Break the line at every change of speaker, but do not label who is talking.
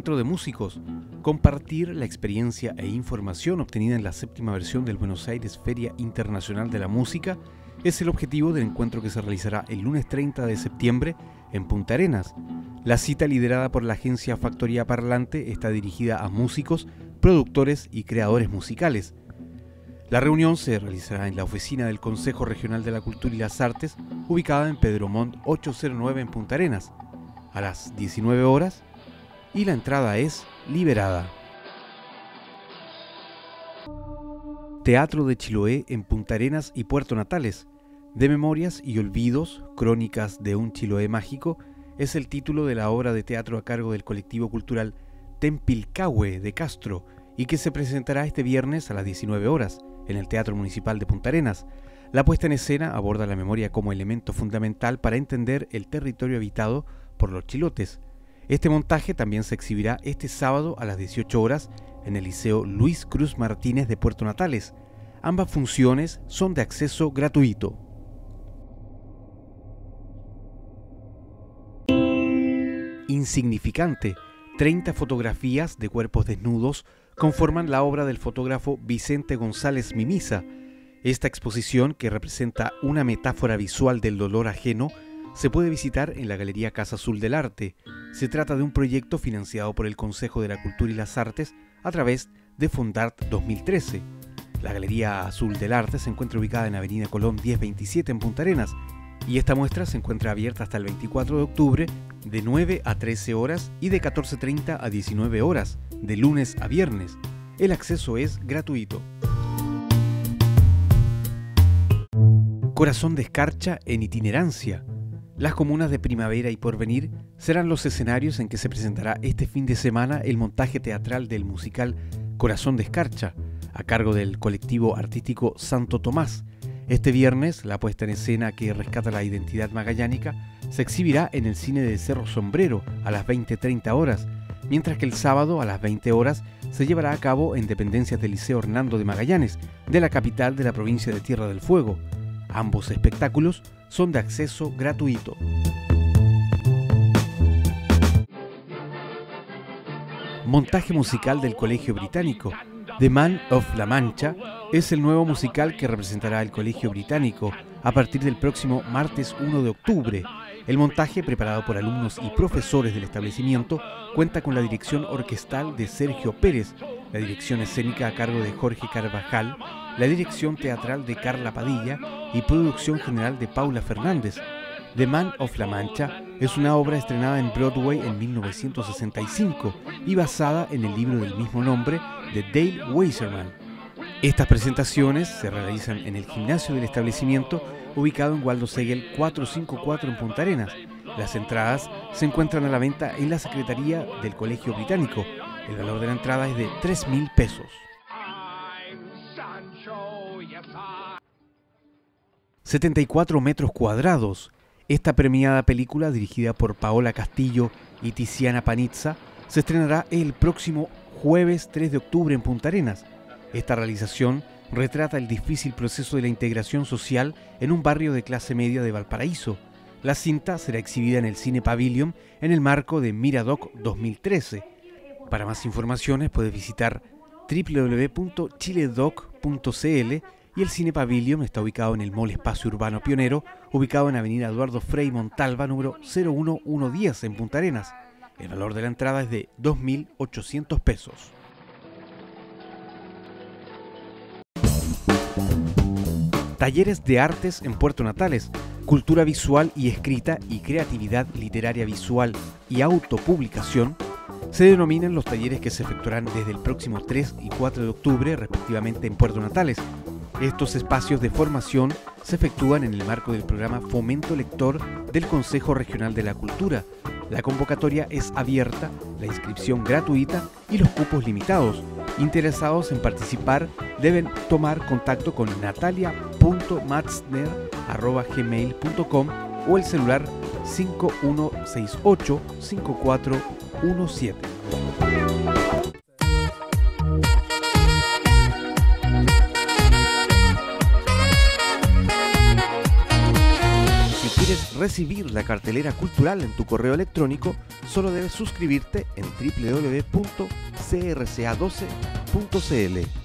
Encuentro de Músicos, compartir la experiencia e información obtenida en la 7ª versión del Buenos Aires Feria Internacional de la Música es el objetivo del encuentro que se realizará el lunes 30 de septiembre en Punta Arenas. La cita, liderada por la agencia Factoría Parlante, está dirigida a músicos, productores y creadores musicales. La reunión se realizará en la oficina del Consejo Regional de la Cultura y las Artes, ubicada en Pedro Montt 809 en Punta Arenas, a las 19 horas, y la entrada es liberada. Teatro de Chiloé en Punta Arenas y Puerto Natales. De Memorias y Olvidos, Crónicas de un Chiloé Mágico, es el título de la obra de teatro a cargo del colectivo cultural Tempilcahue de Castro y que se presentará este viernes a las 19 horas en el Teatro Municipal de Punta Arenas. La puesta en escena aborda la memoria como elemento fundamental para entender el territorio habitado por los chilotes. Este montaje también se exhibirá este sábado a las 18 horas en el Liceo Luis Cruz Martínez de Puerto Natales. Ambas funciones son de acceso gratuito. Insignificante, 30 fotografías de cuerpos desnudos conforman la obra del fotógrafo Vicente González Mimisa. Esta exposición, que representa una metáfora visual del dolor ajeno, se puede visitar en la Galería Casa Azul del Arte. Se trata de un proyecto financiado por el Consejo de la Cultura y las Artes a través de Fondart 2013. La Galería Azul del Arte se encuentra ubicada en Avenida Colón 1027 en Punta Arenas y esta muestra se encuentra abierta hasta el 24 de octubre de 9 a 13 horas y de 14:30 a 19 horas, de lunes a viernes. El acceso es gratuito. Corazón de Escarcha en itinerancia. Las comunas de Primavera y Porvenir serán los escenarios en que se presentará este fin de semana el montaje teatral del musical Corazón de Escarcha, a cargo del colectivo artístico Santo Tomás. Este viernes, la puesta en escena que rescata la identidad magallánica se exhibirá en el cine de Cerro Sombrero a las 20:30 horas, mientras que el sábado a las 20 horas se llevará a cabo en dependencias del Liceo Hernando de Magallanes, de la capital de la provincia de Tierra del Fuego. Ambos espectáculos son de acceso gratuito. Montaje musical del Colegio Británico. The Man of La Mancha es el nuevo musical que representará el Colegio Británico a partir del próximo martes 1 de octubre. El montaje, preparado por alumnos y profesores del establecimiento, cuenta con la dirección orquestal de Sergio Pérez, la dirección escénica a cargo de Jorge Carvajal, la dirección teatral de Carla Padilla y producción general de Paula Fernández. The Man of La Mancha es una obra estrenada en Broadway en 1965 y basada en el libro del mismo nombre de Dale Weiserman. Estas presentaciones se realizan en el gimnasio del establecimiento, ubicado en Waldo Segel 454 en Punta Arenas. Las entradas se encuentran a la venta en la Secretaría del Colegio Británico. El valor de la entrada es de 3.000 pesos. 74 metros cuadrados. Esta premiada película, dirigida por Paola Castillo y Tiziana Panizza, se estrenará el próximo jueves 3 de octubre en Punta Arenas. Esta realización retrata el difícil proceso de la integración social en un barrio de clase media de Valparaíso. La cinta será exhibida en el Cine Pavilion en el marco de Miradoc 2013. Para más informaciones puedes visitar www.chiledoc.cl y el Cine Pavilion está ubicado en el Mall Espacio Urbano Pionero, ubicado en Avenida Eduardo Frei Montalva, número 01110 en Punta Arenas. El valor de la entrada es de 2.800 pesos. Talleres de artes en Puerto Natales, cultura visual y escrita y creatividad literaria visual y autopublicación se denominan los talleres que se efectuarán desde el próximo 3 y 4 de octubre respectivamente en Puerto Natales. Estos espacios de formación se efectúan en el marco del programa Fomento Lector del Consejo Regional de la Cultura. La convocatoria es abierta, la inscripción gratuita y los cupos limitados. Interesados en participar deben tomar contacto con natalia.matzner@gmail.com o el celular 5168-5417. recibir la cartelera cultural en tu correo electrónico, solo debes suscribirte en www.crca12.cl.